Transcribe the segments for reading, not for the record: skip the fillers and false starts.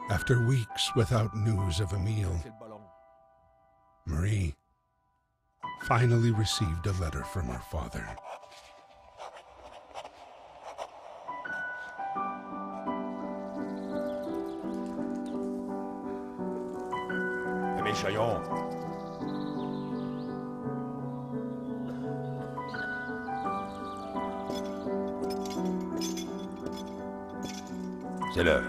After weeks without news of Emile, Marie finally received a letter from her father. Emile Chaillon. C'est l'heure.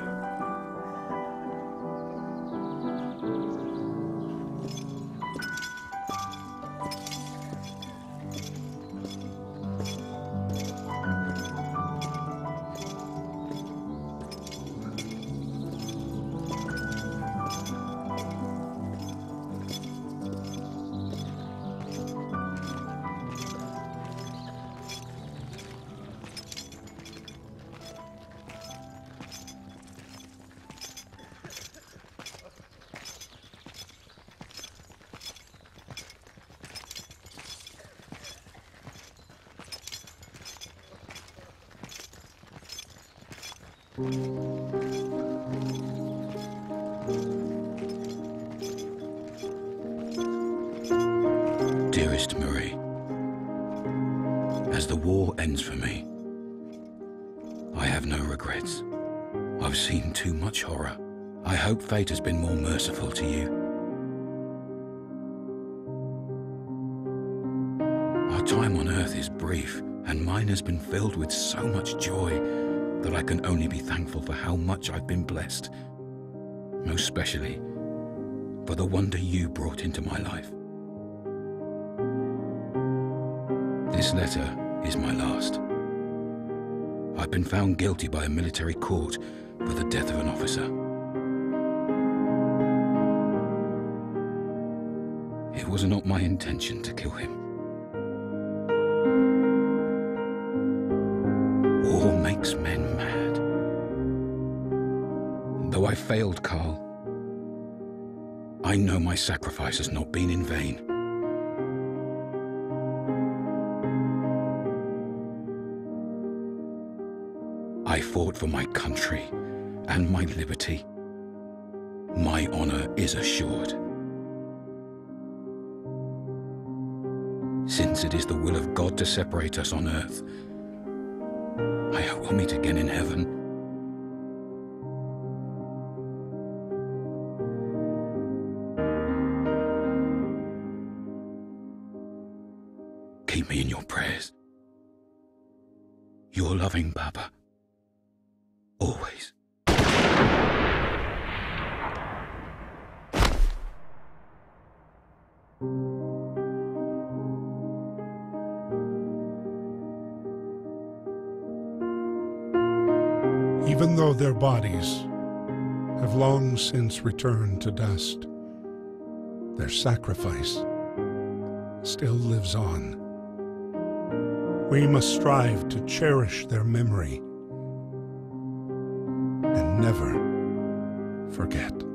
Dearest Marie, as the war ends for me, I have no regrets. I've seen too much horror. I hope fate has been more merciful to you. Our time on Earth is brief, and mine has been filled with so much joy that I can only be thankful for how much I've been blessed, most especially for the wonder you brought into my life. This letter is my last. I've been found guilty by a military court for the death of an officer. It was not my intention to kill him. War makes men mad. Though I failed Karl, I know my sacrifice has not been in vain. I fought for my country and my liberty. My honor is assured. Since it is the will of God to separate us on earth, I hope we'll meet again in heaven. Keep me in your prayers. Your loving Papa. Always. Even though their bodies have long since returned to dust, their sacrifice still lives on. We must strive to cherish their memory and never forget.